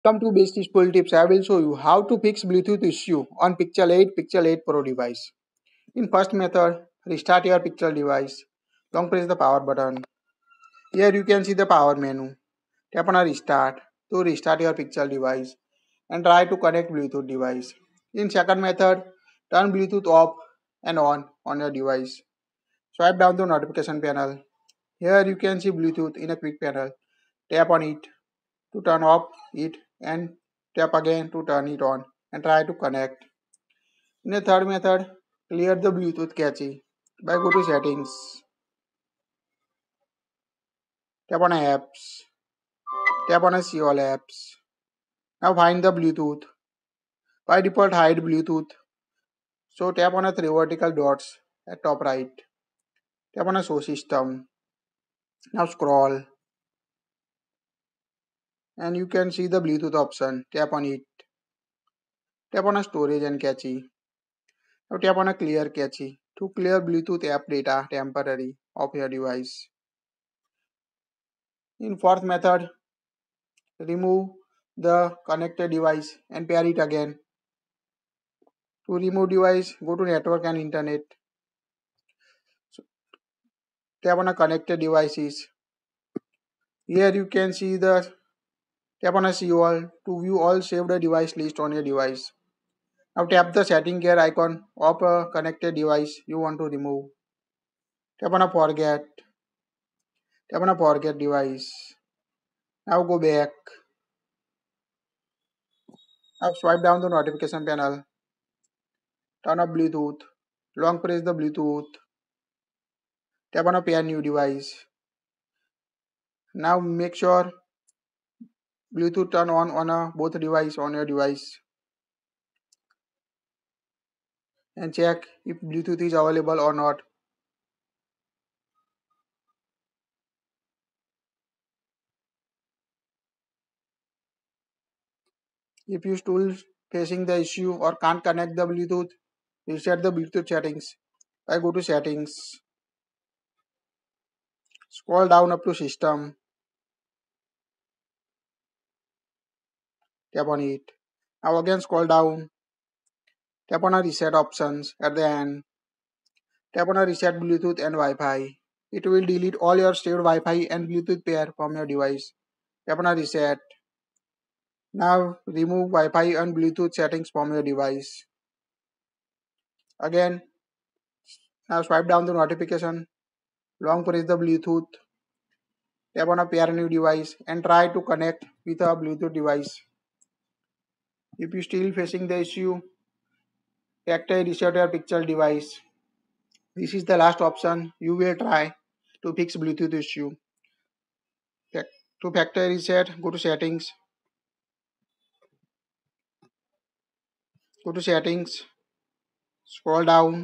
Come to basic useful tips. I will show you how to fix Bluetooth issue on Pixel 8 Pro device. In first method, restart your Pixel device. Long press the power button. Here you can see the power menu. Tap on a restart to restart your Pixel device and try to connect Bluetooth device. In second method, turn Bluetooth off and on your device. Swipe down the notification panel. Here you can see Bluetooth in a quick panel. Tap on it to turn off it and tap again to turn it on and try to connect. In the third method, clear the Bluetooth cache by go to settings, tap on apps, tap on see all apps. Now find the Bluetooth. By default hide Bluetooth. So tap on the three vertical dots at top right. Tap on a show system. Now scroll and you can see the Bluetooth option. Tap on it. Tap on a storage and cache. Now tap on a clear cache to clear Bluetooth app data temporary of your device. In fourth method, remove the connected device and pair it again. To remove device, go to network and internet. So, tap on a connected devices. Here you can see the tap on a see all to view all saved device list on your device. Now tap the setting gear icon of a connected device you want to remove. Tap on a forget. Tap on a forget device. Now go back. Now swipe down the notification panel. Turn off Bluetooth. Long press the Bluetooth. Tap on a pair new device. Now make sure Bluetooth turn on a both device on your device and check if Bluetooth is available or not. If you still facing the issue or can't connect the Bluetooth, reset the Bluetooth settings. I go to settings, scroll down up to system, tap on it. Now again scroll down, tap on a reset options at the end. Tap on a reset Bluetooth and Wi-Fi. It will delete all your saved Wi-Fi and Bluetooth pair from your device. Tap on a reset. Now remove Wi-Fi and Bluetooth settings from your device. Again, now swipe down the notification. Long press the Bluetooth. Tap on a pair new device and try to connect with a Bluetooth device. If you still facing the issue, factory reset your Pixel device. This is the last option you will try to fix Bluetooth issue. To factory reset, go to settings, scroll down,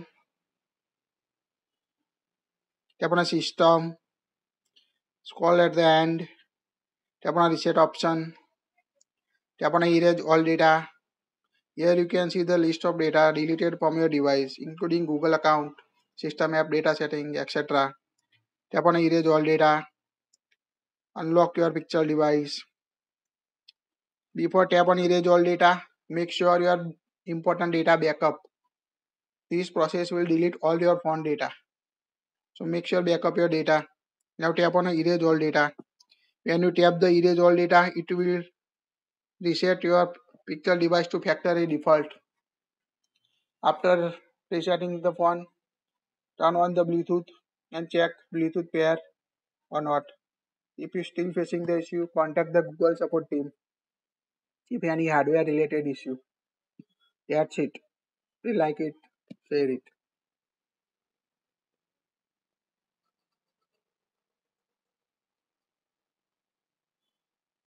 tap on a system, scroll at the end, tap on a reset option, tap on a erase all data. Here you can see the list of data deleted from your device, including Google account, system app data setting, etc. Tap on a erase all data, unlock your Pixel device. Before tap on erase all data, make sure your important data backup. This process will delete all your phone data. So make sure backup your data. Now tap on a erase all data. When you tap the erase all data, it will reset your Pixel device to factory default. After resetting the phone, turn on the Bluetooth and check Bluetooth pair or not. If you still facing the issue, contact the Google support team. If any hardware related issue, that's it. If you like it, share it.